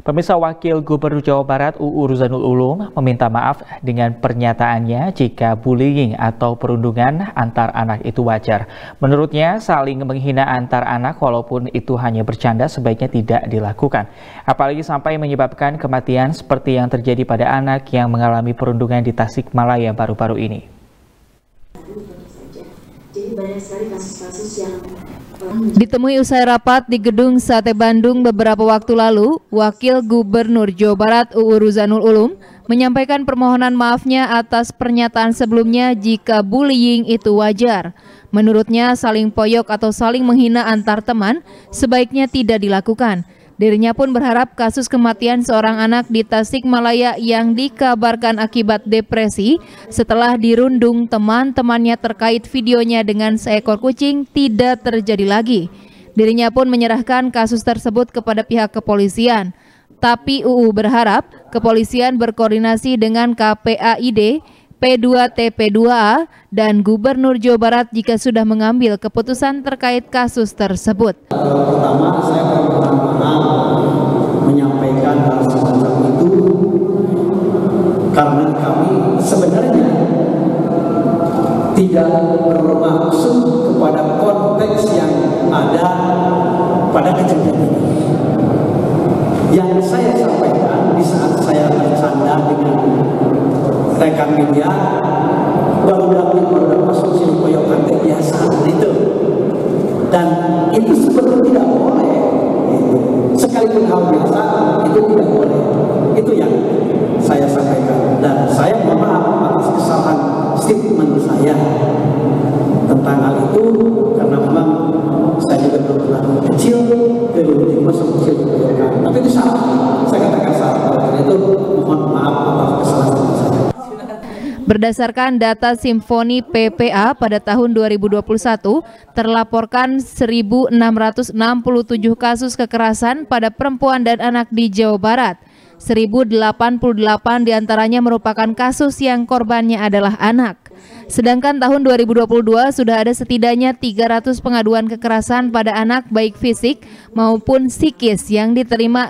Pemirsa, Wakil Gubernur Jawa Barat UU Ruzanul Ulum meminta maaf dengan pernyataannya jika bullying atau perundungan antar anak itu wajar. Menurutnya, saling menghina antar anak walaupun itu hanya bercanda sebaiknya tidak dilakukan. Apalagi sampai menyebabkan kematian seperti yang terjadi pada anak yang mengalami perundungan di Tasikmalaya baru-baru ini. Jadi banyak sekali kasus-kasus yang ditemui usai rapat di Gedung Sate Bandung beberapa waktu lalu, Wakil Gubernur Jawa Barat UU Ruzanul Ulum menyampaikan permohonan maafnya atas pernyataan sebelumnya jika bullying itu wajar. Menurutnya, saling poyok atau saling menghina antar teman sebaiknya tidak dilakukan. Dirinya pun berharap kasus kematian seorang anak di Tasikmalaya yang dikabarkan akibat depresi setelah dirundung teman-temannya terkait videonya dengan seekor kucing tidak terjadi lagi. Dirinya pun menyerahkan kasus tersebut kepada pihak kepolisian. Tapi UU berharap kepolisian berkoordinasi dengan KPAID, P2TP2A, dan Gubernur Jawa Barat jika sudah mengambil keputusan terkait kasus tersebut. Pertama, saya menyampaikan hal semacam itu karena kami sebenarnya tidak bermaksud kepada konteks yang ada pada kejadian ini. Yang saya sampaikan di saat saya bercanda dengan rekan media, baru dapat sosial koyokan biasa itu, dan itu sebenarnya tidak boleh. Sekalipun hal biasa itu tidak boleh. Itu yang saya sampaikan, dan saya mohon maaf atas kesalahan statement saya tentang hal itu karena memang saya juga pernah kecil masuk kecil, tapi itu salah. Saya katakan salah. Karena itu mohon maaf atas kesalahan saya. Berdasarkan data Simfoni PPA pada tahun 2021, terlaporkan 1.667 kasus kekerasan pada perempuan dan anak di Jawa Barat. 1.088 diantaranya merupakan kasus yang korbannya adalah anak. Sedangkan tahun 2022 sudah ada setidaknya 300 pengaduan kekerasan pada anak baik fisik maupun psikis yang diterima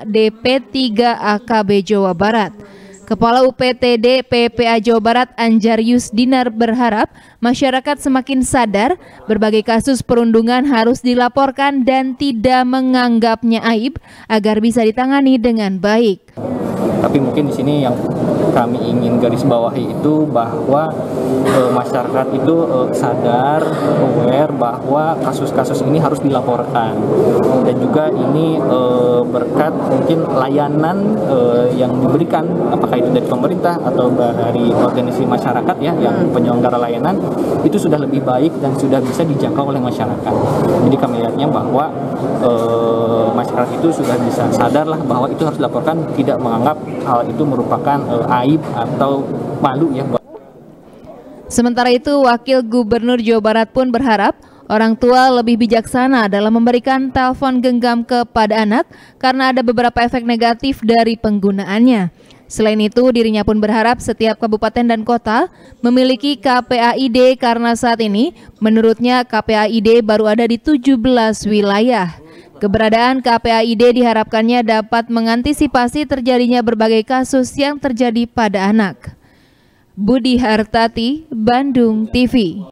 DP3AKB Jawa Barat. Kepala UPTD PPA Jawa Barat Anjarius Dinar berharap masyarakat semakin sadar berbagai kasus perundungan harus dilaporkan dan tidak menganggapnya aib agar bisa ditangani dengan baik. Tapi mungkin di sini yang kami ingin garis bawahi itu bahwa masyarakat itu sadar, aware bahwa kasus-kasus ini harus dilaporkan, dan juga ini berkat mungkin layanan yang diberikan, apakah itu dari pemerintah atau dari organisasi masyarakat ya yang penyelenggara layanan, itu sudah lebih baik dan sudah bisa dijangkau oleh masyarakat. Jadi kami lihatnya bahwa masyarakat itu sudah bisa sadarlah bahwa itu harus dilaporkan, tidak menganggap hal itu merupakan aib atau malu ya. Sementara itu, Wakil Gubernur Jawa Barat pun berharap orang tua lebih bijaksana dalam memberikan telepon genggam kepada anak karena ada beberapa efek negatif dari penggunaannya. Selain itu, dirinya pun berharap setiap kabupaten dan kota memiliki KPAID karena saat ini menurutnya KPAID baru ada di 17 wilayah. Keberadaan KPAID diharapkannya dapat mengantisipasi terjadinya berbagai kasus yang terjadi pada anak. Budi Hartati, Bandung TV.